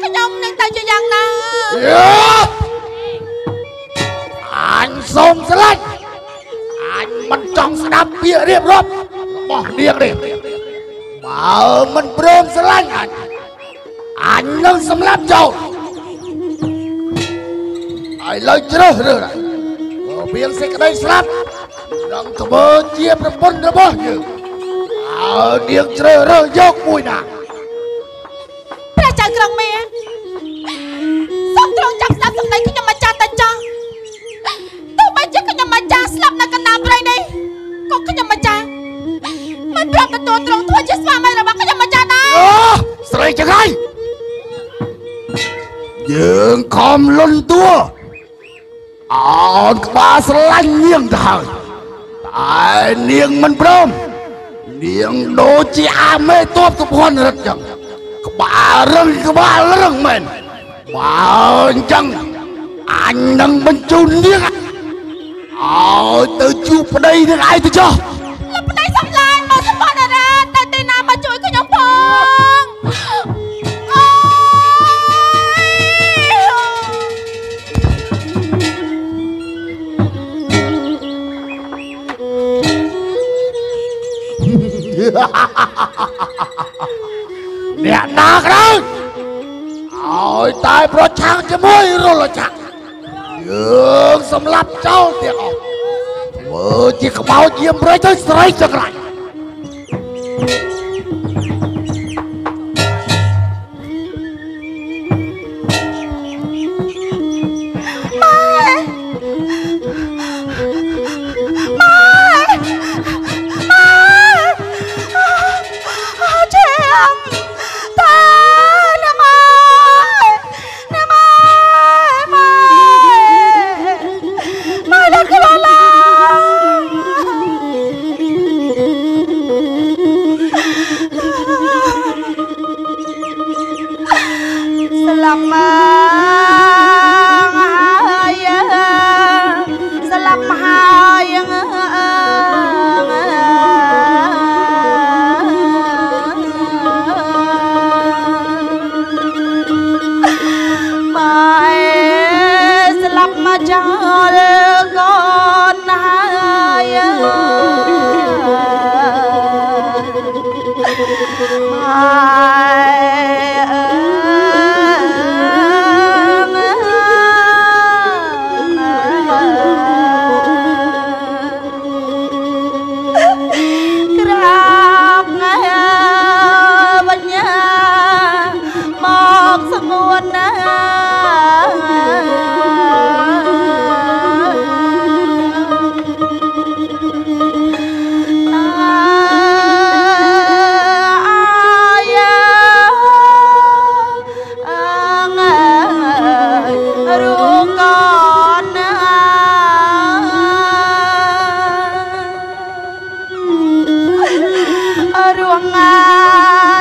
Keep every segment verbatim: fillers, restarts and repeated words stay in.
ยมยังตายจะยังนะอันทรงสลัดอันมันจ้องสนับเปียเรียบรอบบอกเรียกเลยบ่ามันเปรมสลัดอันอันนั่งสำลับเจ้าไอ้เลยเจริญเลยเพียงเสกได้สลับดังขบเจี๊ยบระบนระบอยู่เอาเดียงเจริญเรื่องยกมวยหนักพระเจ้ากรังเมียส่งตรงจากสลับสมัยขยมจ่าตาจ้าตัวไม่ใช่ขยมจ่าสลับนักนาบไรนี่ก็ขยมจ่ามันปรับตัวตรงทั่วเจสวาไม่ระวังขยมจ่านะสไลจะไงยืงคอมล้นตัวอ่อนกว่าสลันเนียงทางแต่เนียงมันพร้อมเนียงโดจีอาไม่ตัวทุกคนรักจังกบ้าเรื่องกบ้าเรื่องมันบ้าจังอันนังบรรจุเนียงเอาเตอจูปได้ยังไงตัวจ้าแล้วปได้สำลายมาสปอนอะไรแต่ตีนามาช่วยขยมพงเนี่ยนักเลยเอาตายเพราะช้างจะไม่รู้ละจักยืงสำหรับเจ้าเดียวเมื่อที่เขาเยี่ยมไรจะใส่จังไร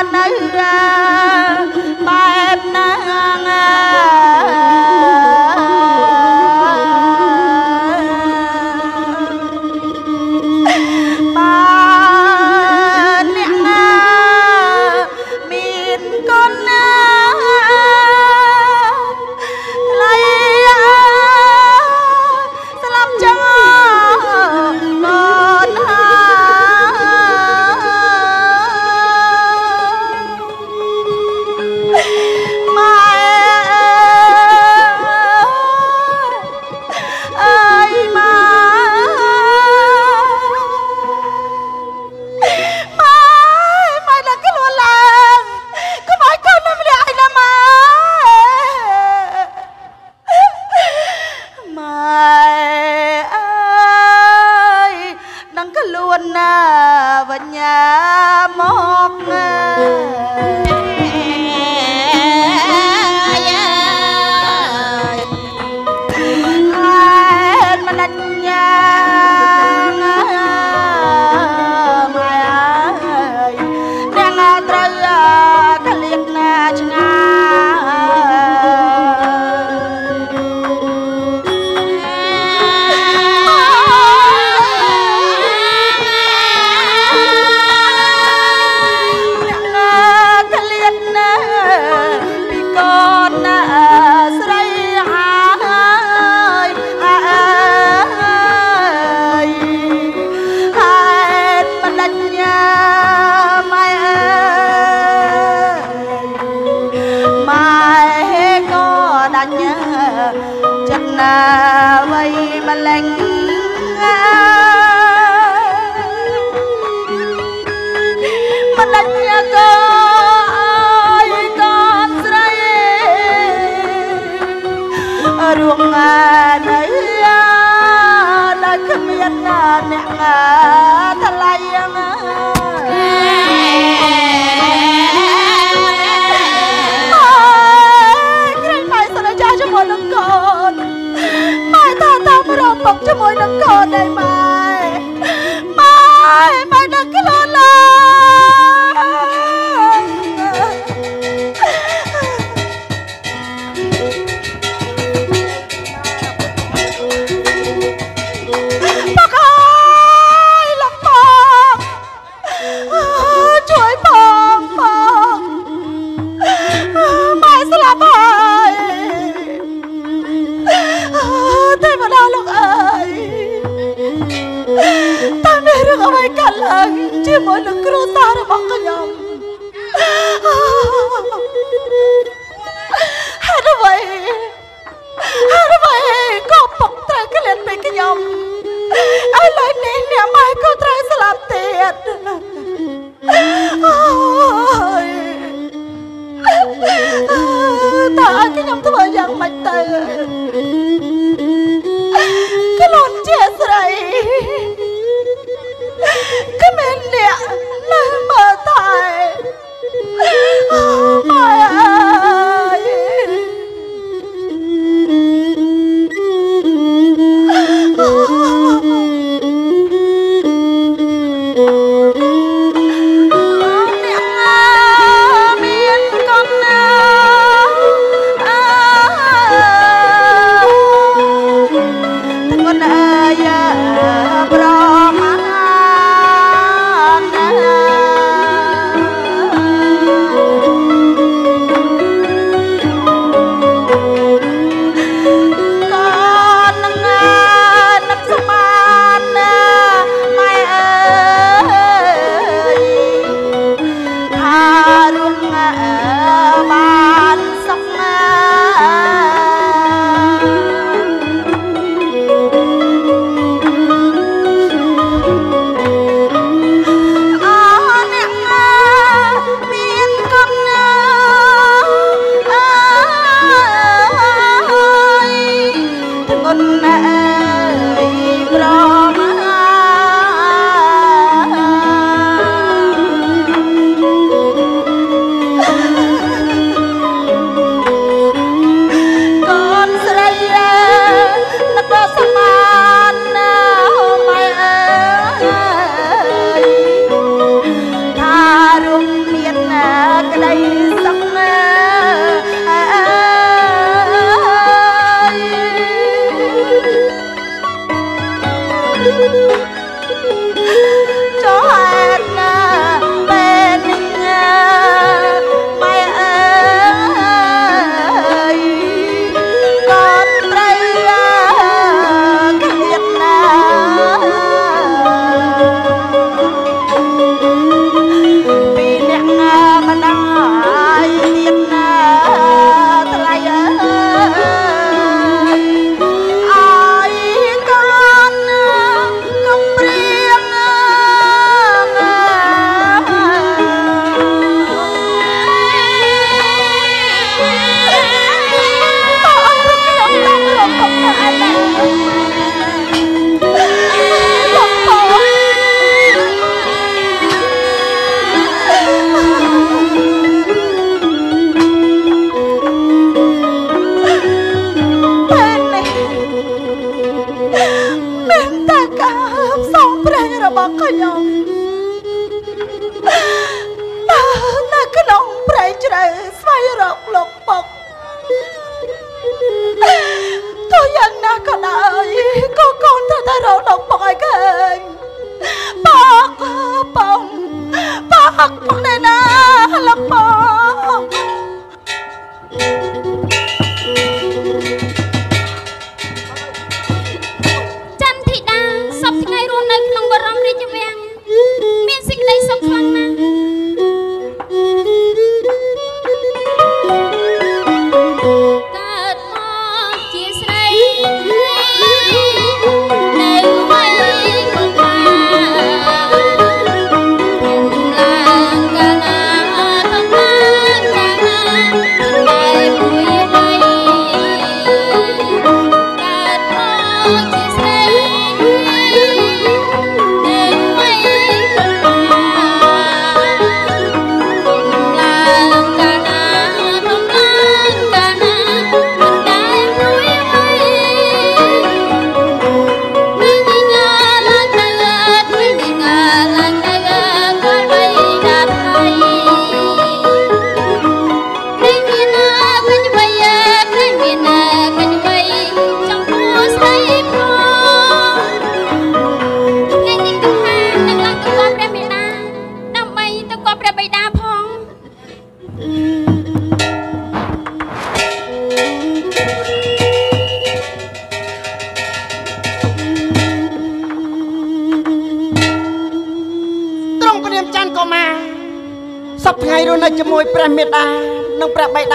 Bye. ណាវ័យម្លេងមិនដាច់ក៏ឲ្យកូនស្រីរួងនៅដែលគ្មានអ្នកថ្លៃណាជាមួយនឹងកូនម៉ែតាតាមរំពុកជាមួយនឹងកូនដែរម៉ែម៉ែម៉ែដឹកខ្លួនឡើយពុកអើយលោកពុកជួយពុកពុកម៉ែស្លាប់ហើយតែមកដល់លោកអើយតែមានរឿងអ្វីកើតឡើងជាមួយនឹងគ្រួសាររបស់ខ្ញុំហេតុអ្វីហេតុអ្វីក៏ពុកត្រូវក្លៀនពីខ្ញុំឥឡូវនេះអ្នកម៉ែក៏ត្រូវស្លាប់ទៀតតើខ្ញុំធ្វើយ៉ាងម៉េចទៅខ្លួនជាស្រីគ្មានអ្នកនៅមើលថែម៉ែអើយ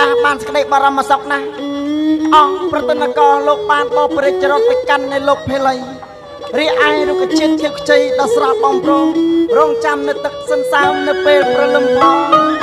តាបានស្ដីបារម្ភសោកណាស់អស់ប្រតិនកោលោកបានបោព្រះចរិតទៅកាន់នៅលោកភេលីរីឯរុក្ខជាតិធាតុខ្ចីដ៏ស្រស់បំព្រងរងចាំនៅទឹកសន្សើមនៅពេលព្រលឹមផង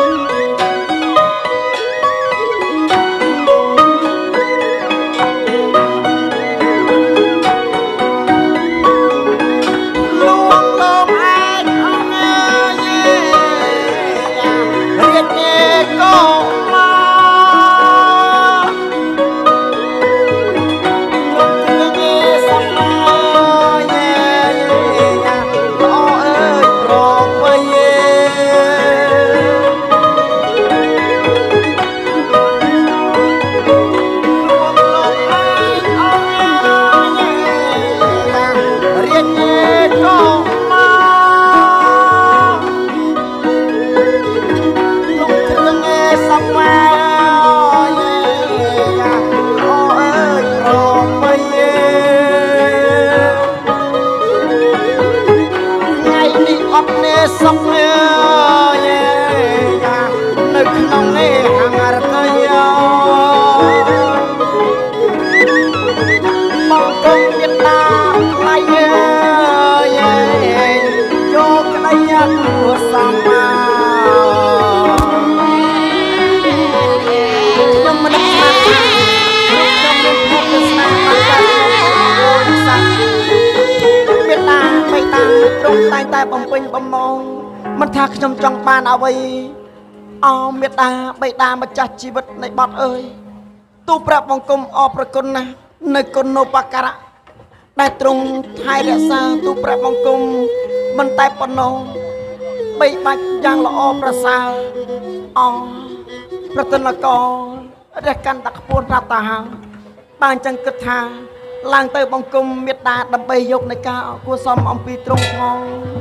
តែបំពេញបំណងមិនថាខ្ញុំចង់បានអ្វីអោមេត្តាបិតាម្ចាស់ជីវិតនៃបត់អើយទូប្រាប់បង្គំអរប្រគុណណាស់នៅគុណូបការៈដែលទ្រង់ថែរក្សាទូប្រាប់បង្គំមិនតែប៉ុណ្ណោះបីបាច់យ៉ាងល្អប្រសើរអប្រតិនកោរះកាន់តែខ្ពស់រាប់តាហាបានចឹងគិតថាឡើងទៅបង្គំមេត្តាដើម្បីយកនៃការគួសមអំពីទ្រង់ផង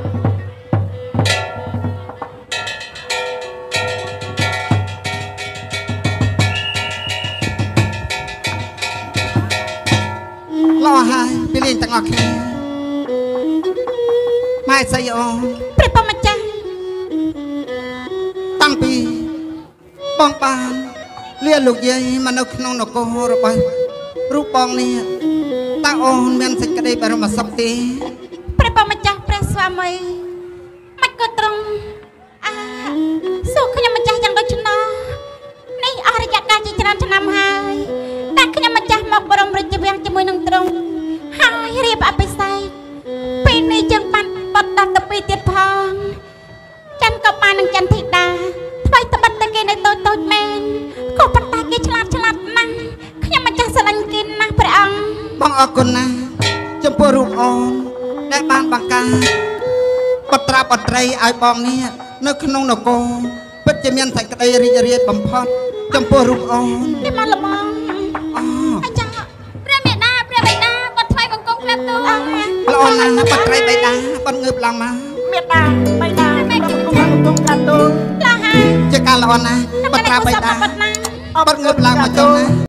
លោហើយពីលេងទាំងអស់គ្នាម៉ែស្អីអូព្រះបម្ចាស់តាំងពីបងបានលាលោកយាយមកនៅក្នុងនគររបស់រូបបងនេះតើអូនមានសេចក្តីបារម្ភសុខទេព្រះបម្ចាស់ព្រះស្វាមីមិនក៏ត្រង់អាសួរខ្ញុំម្ចាស់យ៉ាងដូច្នោះនេះអស់រយៈកាលជាច្រើនឆ្នាំហើយតែខ្ញុំម្ចាស់មកបរមរាជវាំងជាមួយនឹងទ្រង់ហើយរៀបអភិសេកពេលនេះយើងបានបត់ដល់ទៅពីទៀតផងច័ន្ទក៏បាននឹងច័ន្ទធីតាថ្មីត្បិតតែគេនៅតូចតូចមែនក៏ប៉ុន្តែគេឆ្លាតឆ្លាតណាស់ខ្ញុំម្ចាស់ស្រឡាញ់គេណាស់ព្រះអង្គបងអរគុណណាស់ចំពោះរូបអូនដែលបានបង្កើតបត្រាបត្រីឲ្យបងនេះនៅក្នុងនគរពិតជាមានសេចក្តីរីករាយបំផុតចំពោះរូបអូននេះមកល្មមអូអញ្ចឹងព្រះមេដាព្រះបិតាគាត់ថ្វាយបង្គំក្រាបទូលល្អណាស់បត្រីបិតាគាត់ងើបឡើងមកមេដាបិតាបង្គំបង្គំក្រាបទូលល្អហើយជាការល្អណាស់បត្រាបិតាគាត់ងើបឡើងមកចុះណា